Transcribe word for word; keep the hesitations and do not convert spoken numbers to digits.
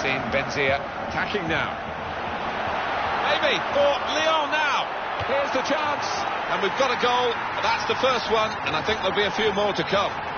seen Benzia attacking now. Maybe for Lyon now. Here's the chance. And we've got a goal. That's the first one, and I think there'll be a few more to come.